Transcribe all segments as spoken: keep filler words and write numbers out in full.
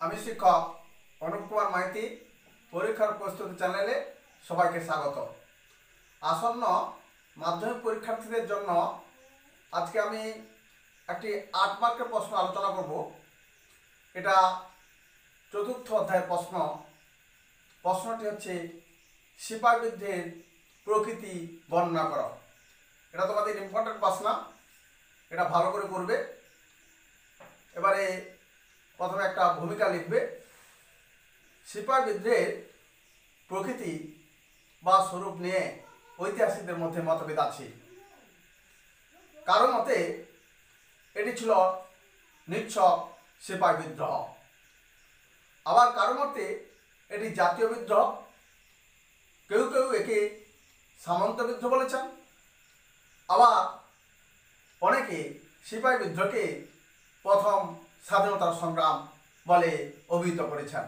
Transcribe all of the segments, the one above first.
আমি শিক্ষক অনুপ কুমার মাইতি পরীক্ষার প্রস্তুতি চ্যানেলে সবাইকে স্বাগত। আসন্ন মাধ্যমিক পরীক্ষার্থীদের জন্য আজকে আমি একটি আট মার্কের প্রশ্ন আলোচনা করব। এটা চতুর্থ অধ্যায়ের প্রশ্ন। প্রশ্নটি হচ্ছে সিপাই বিদ্রোহের প্রকৃতি বর্ণনা করো। এটা তোমাদের ইম্পর্টেন্ট প্রশ্ন, এটা ভালো করে করবে। এবারে প্রথমে একটা ভূমিকা লিখবে। সিপাই বিদ্রোহের প্রকৃতি বা স্বরূপ নিয়ে ঐতিহাসিকদের মধ্যে মতভেদ আছে। কারো মতে এটি ছিল নিছক সিপাই বিদ্রোহ, আবার কারো মতে এটি জাতীয় বিদ্রোহ। কেউ কেউ একে সামন্ত বিদ্রোহ বলেছেন, আবার অনেকে সিপাই বিদ্রোহকে প্রথম স্বাধীনতার সংগ্রাম বলে অভিহিত করেছেন।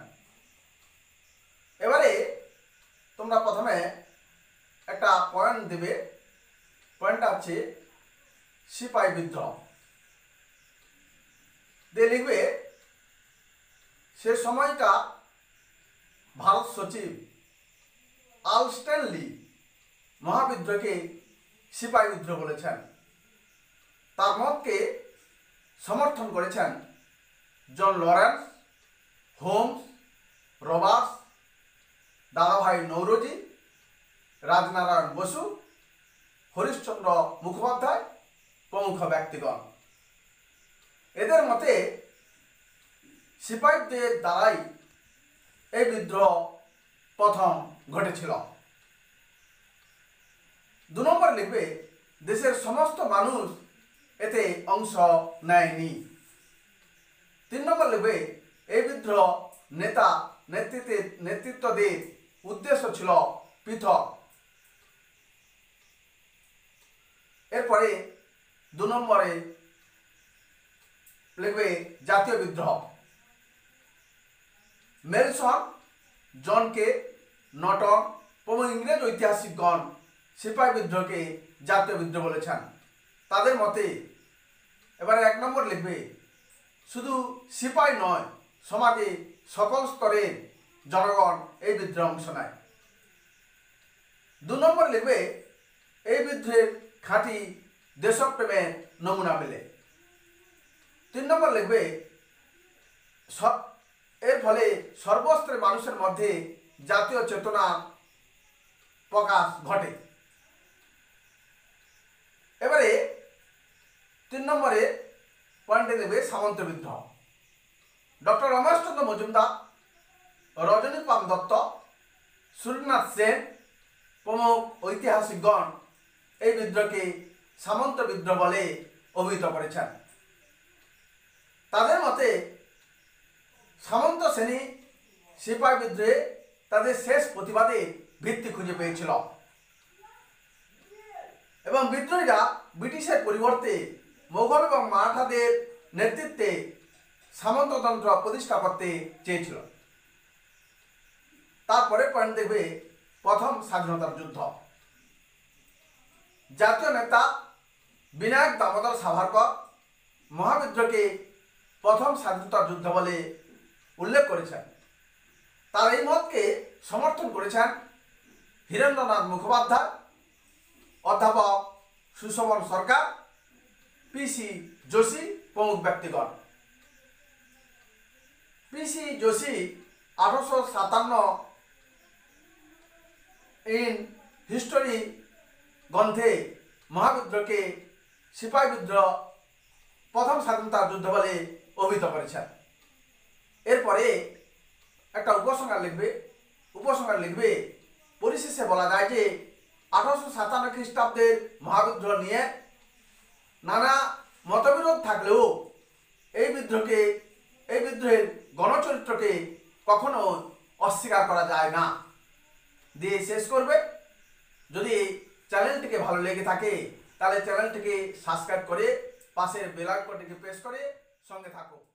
এবারে তোমরা প্রথমে একটা পয়েন্ট দেবে। পয়েন্টটা হচ্ছে সিপাই বিদ্রোহ দিয়ে লিখবে, সে সময়টা ভারত সচিব আল স্ট্যানলি মহাবিদ্রোহকে সিপাই বিদ্রোহ বলেছেন। তার মতকে সমর্থন করেছেন জন লরেন্স, হোমস, রবার্টস, দাদাভাই নৌরোজি, রাজনারায়ণ বসু, হরিশচন্দ্র মুখোপাধ্যায় প্রমুখ ব্যক্তিগণ। এদের মতে সিপাহীদের দ্বারাই এই বিদ্রোহ প্রথম ঘটেছিল। দু নম্বর লিখবে, দেশের সমস্ত মানুষ এতে অংশ নেয়নি। তিন নম্বর লিখবে, এই বিদ্রোহ নেতা নেতৃত্বের নেতৃত্বদের উদ্দেশ্য ছিল পৃথক। এরপরে দু নম্বরে লিখবে জাতীয় বিদ্রোহ। মেলসন, জন কে, নটন প্রমুখ ইংরেজ ঐতিহাসিকগণ সিপাই বিদ্রোহকে জাতীয় বিদ্রোহ বলেছেন তাদের মতে। এবারে এক নম্বর লিখবে, শুধু সিপাই নয়, সমাজে সকল স্তরের জনগণ এই বিদ্রোহে অংশ নেয়। দু নম্বর লিখবে, এই বিদ্রোহের খাঁটি দেশপ্রেমের নমুনা মেলে। তিন নম্বর লিখবে, এর ফলে সর্বস্তরের মানুষের মধ্যে জাতীয় চেতনা প্রকাশ ঘটে। এবারে তিন নম্বরে পয়েন্টে দেবে সামন্ত বিদ্রোহ। ডক্টর রমেশচন্দ্র মজুমদার, রজনীকান্ত দত্ত, সূর্যনাথ সেন প্রমুখ ঐতিহাসিকগণ এই বিদ্রোহকে সামন্ত বিদ্রোহ বলে অভিহিত করেছেন। তাদের মতে সামন্ত শ্রেণী সিপাই বিদ্রোহে তাদের শেষ প্রতিবাদে ভিত্তি খুঁজে পেয়েছিল এবং বিদ্রোহীরা ব্রিটিশের পরিবর্তে মোগল এবং মারাঠাদের নেতৃত্বে সামন্ততন্ত্র প্রতিষ্ঠা করতে চেয়েছিল। তারপরে পয়েন্ট দেখবে প্রথম স্বাধীনতার যুদ্ধ। জাতীয় নেতা বিনায়ক দামোদর সাভারকর মহাবিদ্রোহকে প্রথম স্বাধীনতার যুদ্ধ বলে উল্লেখ করেছেন। তার এই মতকে সমর্থন করেছেন হীরেন্দ্রনাথ মুখোপাধ্যায়, অধ্যাপক সুশোভন সরকার, পি সি যোশী প্রমুখ ব্যক্তিগণ। পি সি যোশী আঠারোশো সাতান্ন ইন হিস্টোরি গ্রন্থে মহাবিদ্রোহকে সিপাই বিদ্রোহ প্রথম স্বাধীনতার যুদ্ধ বলে অভিহিত করেছেন। এরপরে একটা উপসংহার লিখবে। উপসংহার লিখবে, পরিশেষে বলা যায় যে আঠারোশো সাতান্ন খ্রিস্টাব্দের মহাবিদ্রোহ নিয়ে নানা মতবিরোধ থাকলেও এই বিদ্রোহকে এই বিদ্রোহের গণচরিত্রকে কখনো অস্বীকার করা যায় না দিয়ে শেষ করবে। যদি চ্যানেলটিকে ভালো লেগে থাকে তাহলে চ্যানেলটিকে সাবস্ক্রাইব করে পাশের বেল আইকনটিকে প্রেস করে সঙ্গে থাকো।